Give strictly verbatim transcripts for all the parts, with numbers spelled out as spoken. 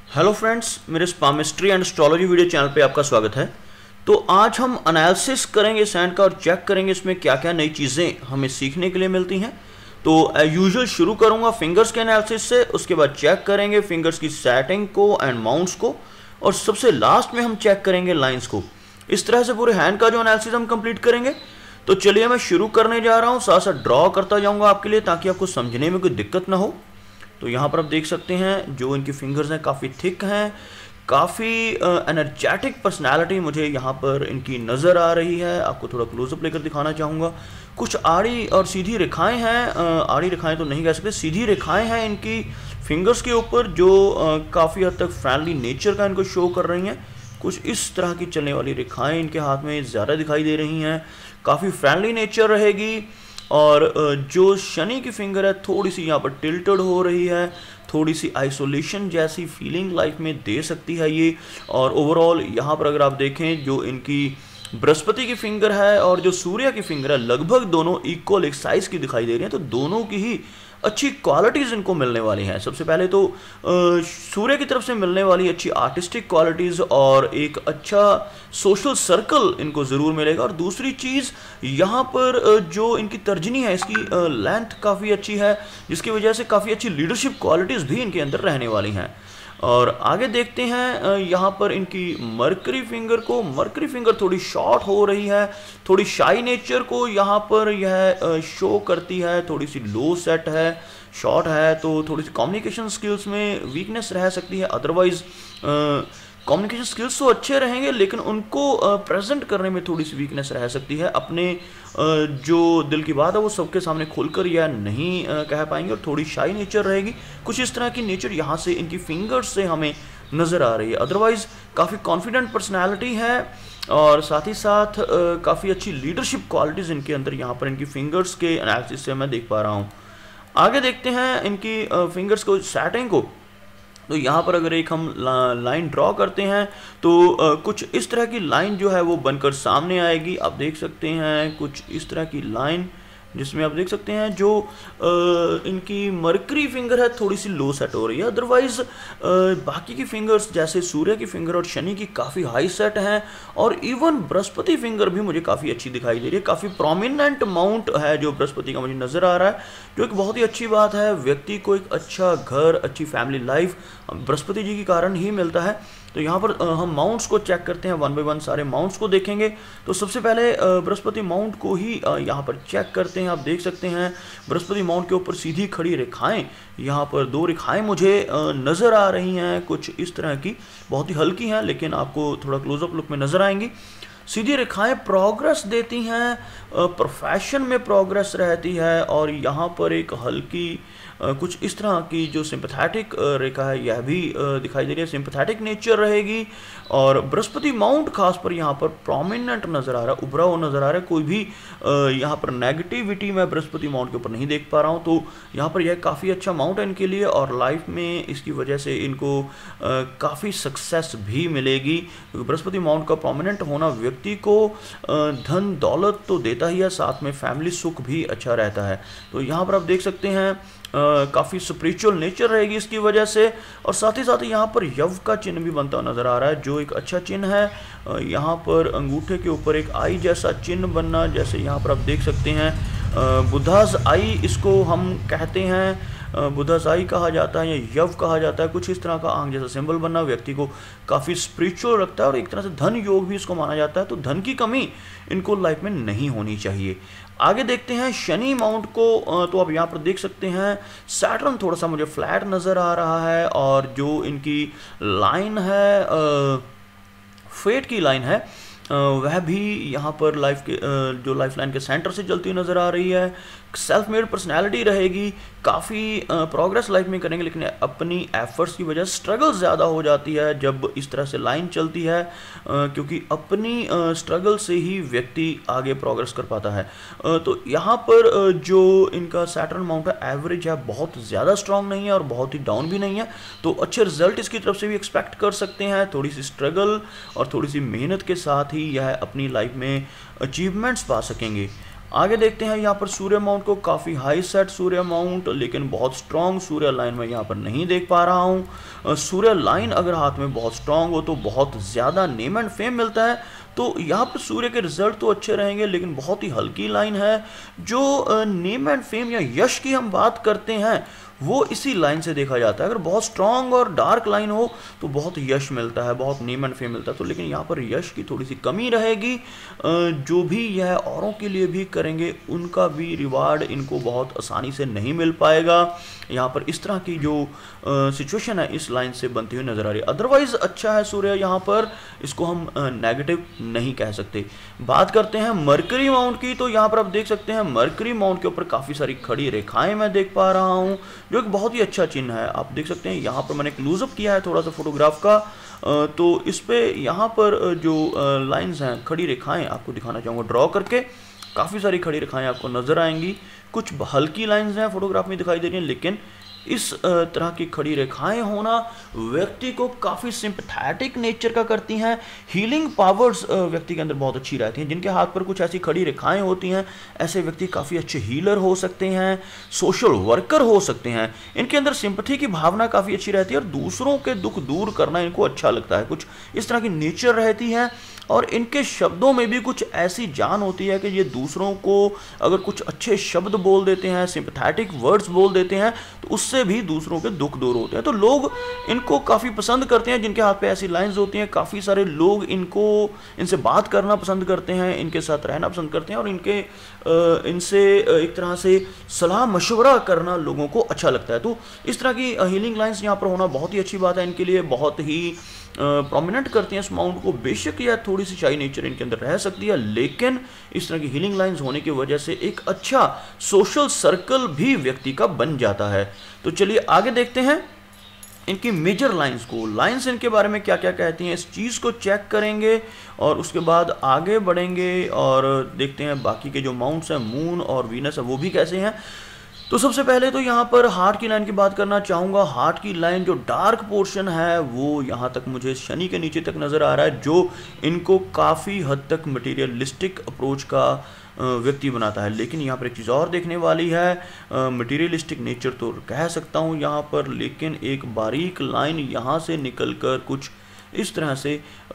Hello friends, मेरे palmistry and astrology video channel पे आपका स्वागत है। तो आज हम एनालिसिस करेंगे सैंड का और चेक करेंगे इसमें क्या क्या नई चीज़ें हमें सीखने के लिए मिलती हैं। तो यूजुअल शुरू करूंगा फिंगर्स के एनालिसिस से, उसके बाद चेक करेंगे फिंगर्स की सेटिंग को एंड माउंट्स को, और सबसे लास्ट में हम चेक करेंगे लाइंस को। इस तरह से पूरे हैंड का जो एनालिसिस हम कंप्लीट करेंगे। तो चलिए मैं शुरू करने जा रहा हूँ, साथ साथ ड्रॉ करता जाऊँगा आपके लिए ताकि आपको समझने में कोई दिक्कत ना हो। तो यहाँ पर आप देख सकते हैं जो इनकी फिंगर्स हैं काफ़ी थिक हैं, काफ़ी एनर्जेटिक पर्सनालिटी मुझे यहाँ पर इनकी नज़र आ रही है। आपको थोड़ा क्लोजअप लेकर दिखाना चाहूँगा। कुछ आड़ी और सीधी रेखाएं हैं, आड़ी रेखाएं तो नहीं कह सकते, सीधी रेखाएं हैं इनकी फिंगर्स के ऊपर जो काफ़ी हद तक फ्रेंडली नेचर का इनको शो कर रही हैं। कुछ इस तरह की चलने वाली रेखाएं इनके हाथ में ज़्यादा दिखाई दे रही हैं, काफ़ी फ्रेंडली नेचर रहेगी। और जो शनि की फिंगर है थोड़ी सी यहाँ पर टिल्टेड हो रही है, थोड़ी सी आइसोलेशन जैसी फीलिंग लाइफ में दे सकती है ये। और ओवरऑल यहाँ पर अगर आप देखें जो इनकी बृहस्पति की फिंगर है और जो सूर्य की फिंगर है लगभग दोनों इक्वल एक साइज की दिखाई दे रही हैं। तो दोनों की ही अच्छी क्वालिटीज़ इनको मिलने वाली हैं। सबसे पहले तो सूर्य की तरफ से मिलने वाली अच्छी आर्टिस्टिक क्वालिटीज़ और एक अच्छा सोशल सर्कल इनको ज़रूर मिलेगा। और दूसरी चीज़ यहाँ पर जो इनकी तर्जनी है इसकी लेंथ काफ़ी अच्छी है, जिसकी वजह से काफ़ी अच्छी लीडरशिप क्वालिटीज़ भी इनके अंदर रहने वाली हैं। और आगे देखते हैं यहाँ पर इनकी मरकरी फिंगर को। मरकरी फिंगर थोड़ी शॉर्ट हो रही है, थोड़ी शाई नेचर को यहाँ पर यह शो करती है, थोड़ी सी लो सेट है, शॉर्ट है, तो थोड़ी सी कम्युनिकेशन स्किल्स में वीकनेस रह सकती है। अदरवाइज कम्युनिकेशन स्किल्स तो अच्छे रहेंगे लेकिन उनको प्रेजेंट करने में थोड़ी सी वीकनेस रह सकती है। अपने जो दिल की बात है वो सबके सामने खुलकर या नहीं कह पाएंगे और थोड़ी शाई नेचर रहेगी। कुछ इस तरह की नेचर यहाँ से इनकी फिंगर्स से हमें नज़र आ रही है। अदरवाइज काफ़ी कॉन्फिडेंट पर्सनैलिटी है और साथ ही साथ काफ़ी अच्छी लीडरशिप क्वालिटीज़ इनके अंदर यहाँ पर इनकी फिंगर्स के एनालिसिस से मैं देख पा रहा हूँ। आगे देखते हैं इनकी फिंगर्स को सेटिंग को। तो यहाँ पर अगर एक हम लाइन ड्रॉ करते हैं तो आ, कुछ इस तरह की लाइन जो है वो बनकर सामने आएगी। आप देख सकते हैं कुछ इस तरह की लाइन जिसमें आप देख सकते हैं जो आ, इनकी मरकरी फिंगर है थोड़ी सी लो सेट हो रही है। अदरवाइज बाकी की फिंगर्स जैसे सूर्य की फिंगर और शनि की काफ़ी हाई सेट हैं और इवन बृहस्पति फिंगर भी मुझे काफ़ी अच्छी दिखाई दे रही है। काफ़ी प्रोमिनेंट माउंट है जो बृहस्पति का मुझे नज़र आ रहा है, जो एक बहुत ही अच्छी बात है। व्यक्ति को एक अच्छा घर, अच्छी फैमिली लाइफ बृहस्पति जी के कारण ही मिलता है। तो यहाँ पर हम माउंट्स को चेक करते हैं, वन बाय वन सारे माउंट्स को देखेंगे। तो सबसे पहले बृहस्पति माउंट को ही यहाँ पर चेक करते हैं। आप देख सकते हैं बृहस्पति माउंट के ऊपर सीधी खड़ी रेखाएं, यहाँ पर दो रेखाएं मुझे नज़र आ रही हैं कुछ इस तरह की, बहुत ही हल्की हैं लेकिन आपको थोड़ा क्लोजअप लुक में नज़र आएंगी। सीधी रेखाएं प्रोग्रेस देती हैं, प्रोफेशन में प्रोग्रेस रहती है। और यहाँ पर एक हल्की कुछ इस तरह की जो सिंपैथेटिक रेखा है यह भी दिखाई दे रही है, सिंपैथेटिक नेचर रहेगी। और बृहस्पति माउंट खास पर यहाँ पर प्रोमिनेंट नज़र आ रहा है, उभरा हुआ नज़र आ रहा है। कोई भी यहाँ पर नेगेटिविटी मैं बृहस्पति माउंट के ऊपर नहीं देख पा रहा हूँ। तो यहाँ पर यह काफ़ी अच्छा माउंट है इनके लिए और लाइफ में इसकी वजह से इनको काफ़ी सक्सेस भी मिलेगी, क्योंकि बृहस्पति माउंट का प्रोमिनेंट होना व्यक्ति को धन दौलत तो देता ही है, साथ में फैमिली सुख भी अच्छा रहता है। तो यहाँ पर आप देख सकते हैं काफ़ी स्पिरिचुअल नेचर रहेगी इसकी वजह से। और साथ ही साथ यहाँ पर यव का चिन्ह भी बनता नज़र आ रहा है जो एक अच्छा चिन्ह है। यहाँ पर अंगूठे के ऊपर एक आई जैसा चिन्ह बनना, जैसे यहाँ पर आप देख सकते हैं बुधास आई इसको हम कहते हैं, बुधास आई कहा जाता है या यव कहा जाता है। कुछ इस तरह का आंख जैसा सिंबल बनना व्यक्ति को काफ़ी स्पिरिचुअल रखता है और एक तरह से धन योग भी इसको माना जाता है। तो धन की कमी इनको लाइफ में नहीं होनी चाहिए। आगे देखते हैं शनि माउंट को। तो आप यहाँ पर देख सकते हैं सैटर्न थोड़ा सा मुझे फ्लैट नज़र आ रहा है और जो इनकी लाइन है फेट की लाइन है वह भी यहाँ पर लाइफ के जो लाइफ लाइन के सेंटर से चलती हुई नज़र आ रही है। सेल्फ मेड पर्सनैलिटी रहेगी, काफ़ी प्रोग्रेस लाइफ में करेंगे लेकिन अपनी एफर्ट्स की वजह से स्ट्रगल ज़्यादा हो जाती है जब इस तरह से लाइन चलती है, क्योंकि अपनी स्ट्रगल से ही व्यक्ति आगे प्रोग्रेस कर पाता है। तो यहाँ पर जो इनका सैटर्न माउंट है एवरेज है, बहुत ज़्यादा स्ट्रॉन्ग नहीं है और बहुत ही डाउन भी नहीं है। तो अच्छे रिजल्ट इसकी तरफ से भी एक्सपेक्ट कर सकते हैं। थोड़ी सी स्ट्रगल और थोड़ी सी मेहनत के साथ ही यह अपनी लाइफ में अचीवमेंट्स पा सकेंगे। आगे देखते हैं यहाँ पर सूर्य माउंट को, काफ़ी हाई सेट सूर्य माउंट लेकिन बहुत स्ट्रॉन्ग सूर्य लाइन में यहाँ पर नहीं देख पा रहा हूँ। सूर्य लाइन अगर हाथ में बहुत स्ट्रांग हो तो बहुत ज़्यादा नेम एंड फेम मिलता है। तो यहाँ पर सूर्य के रिजल्ट तो अच्छे रहेंगे, लेकिन बहुत ही हल्की लाइन है। जो नेम एंड फेम या यश की हम बात करते हैं वो इसी लाइन से देखा जाता है। अगर बहुत स्ट्रांग और डार्क लाइन हो तो बहुत यश मिलता है, बहुत नेम एंड फेम मिलता है। तो लेकिन यहाँ पर यश की थोड़ी सी कमी रहेगी। जो भी यह औरों के लिए भी करेंगे उनका भी रिवार्ड इनको बहुत आसानी से नहीं मिल पाएगा। यहाँ पर इस तरह की जो सिचुएशन है इस लाइन से बनती हुई नजर आ रही है। अदरवाइज अच्छा है सूर्य, यहाँ पर इसको हम नेगेटिव नहीं कह सकते। बात करते हैं मरकरी माउंट की, तो यहाँ पर आप देख सकते हैं मरकरी माउंट के ऊपर काफ़ी सारी खड़ी रेखाएं मैं देख पा रहा हूँ, जो एक बहुत ही अच्छा चिन्ह है। आप देख सकते हैं यहाँ पर मैंने क्लोजअप किया है थोड़ा सा फोटोग्राफ का, तो इस पे यहाँ पर जो लाइंस हैं, खड़ी रेखाएं आपको दिखाना चाहूँगा ड्रॉ करके। काफ़ी सारी खड़ी रेखाएं आपको नजर आएंगी। कुछ हल्की लाइंस हैं फोटोग्राफ में दिखाई दे रही हैं, लेकिन इस तरह की खड़ी रेखाएं होना व्यक्ति को काफ़ी सिंपैथेटिक नेचर का करती हैं। हीलिंग पावर्स व्यक्ति के अंदर बहुत अच्छी रहती हैं। जिनके हाथ पर कुछ ऐसी खड़ी रेखाएं होती हैं, ऐसे व्यक्ति काफ़ी अच्छे हीलर हो सकते हैं, सोशल वर्कर हो सकते हैं। इनके अंदर सिंपैथी की भावना काफ़ी अच्छी रहती है और दूसरों के दुख दूर करना इनको अच्छा लगता है। कुछ इस तरह की नेचर रहती है और इनके शब्दों में भी कुछ ऐसी जान होती है कि ये दूसरों को अगर कुछ अच्छे शब्द बोल देते हैं, सिंपैथेटिक वर्ड्स बोल देते हैं, तो उससे भी दूसरों के दुख दूर होते हैं। तो लोग इनको काफ़ी पसंद करते हैं जिनके हाथ पे ऐसी लाइंस होती हैं। काफ़ी सारे लोग इनको इनसे बात करना पसंद करते हैं, इनके साथ रहना पसंद करते हैं और इनके इनसे एक तरह से सलाह मशवरा करना लोगों को अच्छा लगता है। तो इस तरह की हीलिंग लाइंस यहाँ पर होना बहुत ही अच्छी बात है। इनके लिए बहुत ही प्रोमिनेंट करती हैं इस माउंट को। बेशक यह थोड़ी सी शाई नेचर इनके अंदर रह सकती है, लेकिन इस तरह की हीलिंग लाइंस होने की वजह से एक अच्छा सोशल सर्कल भी व्यक्ति का बन जाता है। तो चलिए आगे देखते हैं इनकी मेजर लाइंस को। लाइंस इनके बारे में क्या क्या कहती हैं, इस चीज़ को चेक करेंगे और उसके बाद आगे बढ़ेंगे और देखते हैं बाकी के जो माउंट्स हैं, मून और वीनस है, वो भी कैसे हैं। तो सबसे पहले तो यहाँ पर हार्ट की लाइन की बात करना चाहूँगा। हार्ट की लाइन जो डार्क पोर्शन है वो यहाँ तक मुझे शनि के नीचे तक नज़र आ रहा है, जो इनको काफ़ी हद तक मटेरियलिस्टिक अप्रोच का व्यक्ति बनाता है। लेकिन यहाँ पर एक चीज़ और देखने वाली है, मटेरियलिस्टिक नेचर तो कह सकता हूँ यहाँ पर, लेकिन एक बारीक लाइन यहाँ से निकलकर कुछ इस तरह से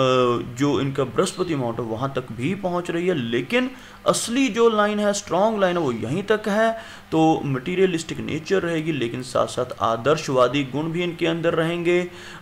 जो इनका बृहस्पति माउंट है वहाँ तक भी पहुँच रही है। लेकिन असली जो लाइन है, स्ट्रॉन्ग लाइन है, वो यहीं तक है। तो मटीरियलिस्टिक नेचर रहेगी, लेकिन साथ साथ आदर्शवादी गुण भी इनके अंदर रहेंगे।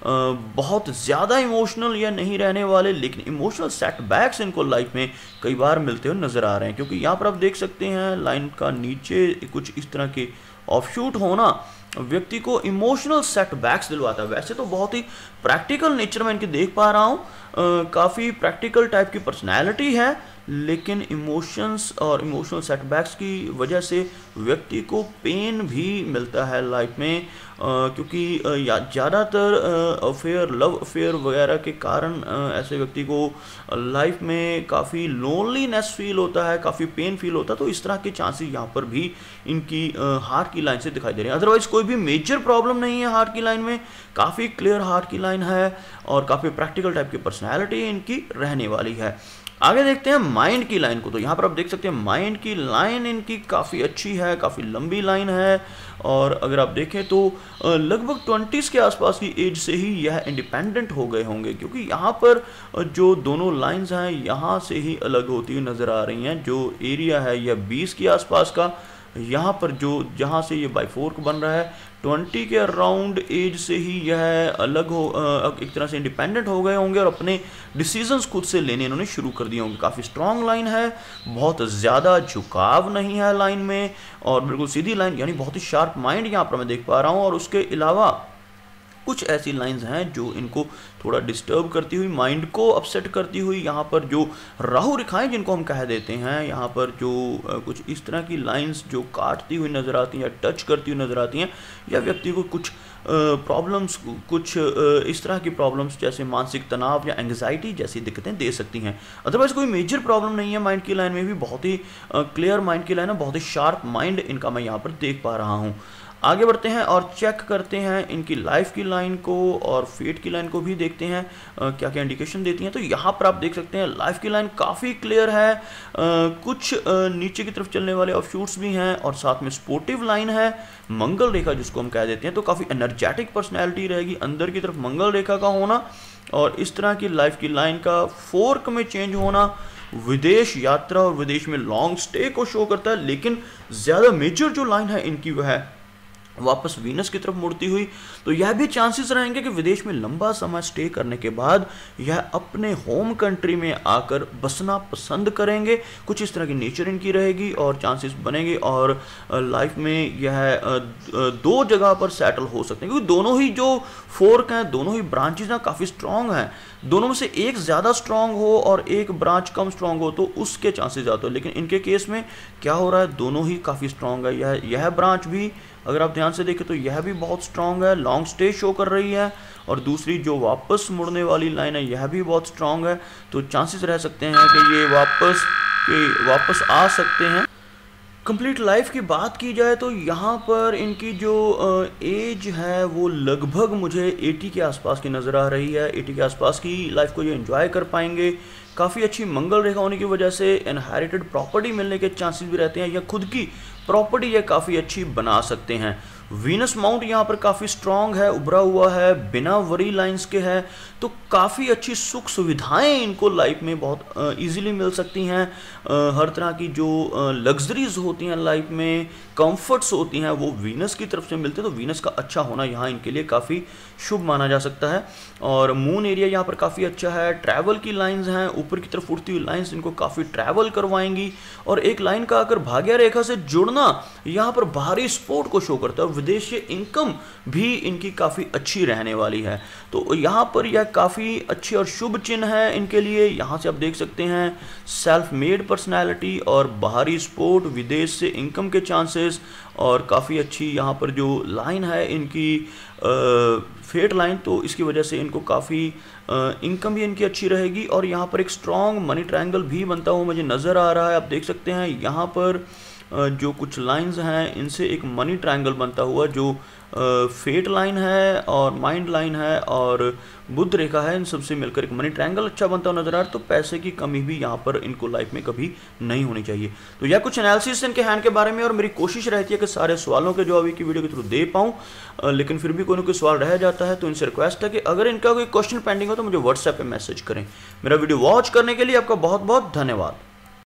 बहुत ज़्यादा इमोशनल या नहीं रहने वाले, लेकिन इमोशनल सेटबैक्स इनको लाइफ में कई बार मिलते हुए नज़र आ रहे हैं। क्योंकि यहाँ पर आप देख सकते हैं लाइन का नीचे कुछ इस तरह के ऑफशूट होना व्यक्ति को इमोशनल सेटबैक्स दिलवाता है। वैसे तो बहुत ही प्रैक्टिकल नेचर में इनके देख पा रहा हूँ, काफ़ी प्रैक्टिकल टाइप की पर्सनैलिटी है, लेकिन इमोशंस और इमोशनल सेटबैक्स की वजह से व्यक्ति को पेन भी मिलता है लाइफ में। क्योंकि ज़्यादातर अफेयर, लव अफेयर वगैरह के कारण ऐसे व्यक्ति को लाइफ में काफ़ी लोनलीनेस फील होता है, काफ़ी पेन फील होता है। तो इस तरह के चांसेस यहाँ पर भी इनकी हार्ट की लाइन से दिखाई दे रहे हैं। अदरवाइज कोई भी मेजर प्रॉब्लम नहीं है हार्ट की लाइन में, काफ़ी क्लियर हार्ट की लाइन है और काफ़ी प्रैक्टिकल टाइप की पर्सनैलिटी इनकी रहने वाली है। आगे देखते हैं माइंड की लाइन को। तो यहाँ पर आप देख सकते हैं माइंड की लाइन इनकी काफ़ी अच्छी है, काफ़ी लंबी लाइन है और अगर आप देखें तो लगभग ट्वेंटीज़ के आसपास की एज से ही यह इंडिपेंडेंट हो गए होंगे। क्योंकि यहाँ पर जो दोनों लाइंस हैं यहाँ से ही अलग होती हुई नज़र आ रही हैं। जो एरिया है यह बीस के आसपास का, यहाँ पर जो जहाँ से ये बाईफोर्क बन रहा है ट्वेंटी के अराउंड एज से ही यह अलग हो, एक तरह से इंडिपेंडेंट हो गए होंगे और अपने डिसीजंस खुद से लेने इन्होंने शुरू कर दिए होंगे। काफ़ी स्ट्रॉन्ग लाइन है, बहुत ज़्यादा झुकाव नहीं है लाइन में और बिल्कुल सीधी लाइन, यानी बहुत ही शार्प माइंड यहाँ पर मैं देख पा रहा हूँ। और उसके अलावा कुछ ऐसी लाइंस हैं जो इनको थोड़ा डिस्टर्ब करती हुई, माइंड को अपसेट करती हुई, यहाँ पर जो राहु रेखाएं जिनको हम कह देते हैं, यहाँ पर जो कुछ इस तरह की लाइंस जो काटती हुई नज़र आती हैं या टच करती हुई नज़र आती हैं, या व्यक्ति को कुछ प्रॉब्लम्स, कुछ इस तरह की प्रॉब्लम्स जैसे मानसिक तनाव या एंग्जाइटी जैसी दिक्कतें दे सकती हैं। अदरवाइज कोई मेजर प्रॉब्लम नहीं है माइंड की लाइन में भी, बहुत ही क्लियर माइंड की लाइन है, बहुत ही शार्प माइंड इनका मैं यहाँ पर देख पा रहा हूँ। आगे बढ़ते हैं और चेक करते हैं इनकी लाइफ की लाइन को और फेट की लाइन को भी देखते हैं आ, क्या क्या इंडिकेशन देती हैं। तो यहाँ पर आप देख सकते हैं लाइफ की लाइन काफ़ी क्लियर है, आ, कुछ आ, नीचे की तरफ चलने वाले ऑफशूट्स भी हैं और साथ में स्पोर्टिव लाइन है, मंगल रेखा जिसको हम कह देते हैं। तो काफ़ी एनर्जेटिक पर्सनैलिटी रहेगी, अंदर की तरफ मंगल रेखा का होना और इस तरह की लाइफ की लाइन का फोर्क में चेंज होना विदेश यात्रा और विदेश में लॉन्ग स्टे को शो करता है। लेकिन ज़्यादा मेजर जो लाइन है इनकी वह है वापस वीनस की तरफ मुड़ती हुई। तो यह भी चांसेस रहेंगे कि विदेश में लंबा समय स्टे करने के बाद यह अपने होम कंट्री में आकर बसना पसंद करेंगे। कुछ इस तरह की नेचर इनकी रहेगी और चांसेस बनेंगे और लाइफ में यह दो जगह पर सेटल हो सकते हैं, क्योंकि दोनों ही जो फोर्क हैं, दोनों ही ब्रांचेज हैं काफ़ी स्ट्रॉन्ग हैं। दोनों में से एक ज़्यादा स्ट्रॉन्ग हो और एक ब्रांच कम स्ट्रॉन्ग हो तो उसके चांसेस ज़्यादा हो। लेकिन इनके केस में क्या हो रहा है, दोनों ही काफ़ी स्ट्रॉन्ग है। यह यह ब्रांच भी अगर आप ध्यान से देखें तो यह भी बहुत स्ट्रॉन्ग है, लॉन्ग स्टे शो कर रही है और दूसरी जो वापस मुड़ने वाली लाइन है यह भी बहुत स्ट्रॉन्ग है। तो चांसेस रह सकते हैं कि ये वापस कि वापस आ सकते हैं। कंप्लीट लाइफ की बात की जाए तो यहाँ पर इनकी जो एज है वो लगभग मुझे अस्सी के आसपास की नज़र आ रही है। अस्सी के आसपास की लाइफ को ये एंजॉय कर पाएंगे। काफ़ी अच्छी मंगल रेखा होने की वजह से इनहेरिटेड प्रॉपर्टी मिलने के चांसेस भी रहते हैं या खुद की प्रॉपर्टी ये काफ़ी अच्छी बना सकते हैं। वीनस माउंट यहाँ पर काफ़ी स्ट्रॉन्ग है, उभरा हुआ है, बिना वरी लाइंस के है। तो काफ़ी अच्छी सुख सुविधाएं इनको लाइफ में बहुत इजीली मिल सकती हैं। हर तरह की जो लग्जरीज होती हैं लाइफ में, कंफर्ट्स होती हैं, वो वीनस की तरफ से मिलते हैं। तो वीनस का अच्छा होना यहाँ इनके लिए काफ़ी शुभ माना जा सकता है। और मून एरिया यहाँ पर काफ़ी अच्छा है। ट्रैवल की लाइंस हैं, ऊपर की तरफ उठती हुई लाइंस इनको काफ़ी ट्रैवल करवाएंगी। और एक लाइन का अगर भाग्य रेखा से जुड़ना यहाँ पर बाहरी स्पोर्ट को शो करता है। विदेशी इनकम भी इनकी काफ़ी अच्छी रहने वाली है। तो यहाँ पर यह काफ़ी अच्छे और शुभ चिन्ह है इनके लिए। यहाँ से आप देख सकते हैं सेल्फ मेड पर्सनैलिटी और बाहरी स्पोर्ट, विदेश से इनकम के चांसेस और काफ़ी अच्छी यहाँ पर जो लाइन है इनकी फेट लाइन, तो इसकी वजह से इनको काफ़ी इनकम भी इनकी अच्छी रहेगी। और यहाँ पर एक स्ट्रॉन्ग मनी ट्रायंगल भी बनता हुआ मुझे नज़र आ रहा है। आप देख सकते हैं यहाँ पर जो कुछ लाइंस हैं इनसे एक मनी ट्रायंगल बनता हुआ जो फेट लाइन है और माइंड लाइन है और बुध रेखा है, इन सबसे मिलकर एक मनी ट्रायंगल अच्छा बनता हुआ नजर आ रहा है। तो पैसे की कमी भी यहाँ पर इनको लाइफ में कभी नहीं होनी चाहिए। तो यह कुछ एनालिसिस इनके हैंड के बारे में और मेरी कोशिश रहती है कि सारे सवालों के जवाब की वीडियो के थ्रू दे पाऊँ, लेकिन फिर भी कोई ना कोई सवाल रह जाता है। तो इनसे रिक्वेस्ट है कि अगर इनका कोई क्वेश्चन पेंडिंग हो तो मुझे व्हाट्सएप पर मैसेज करें। मेरा वीडियो वॉच करने के लिए आपका बहुत बहुत धन्यवाद।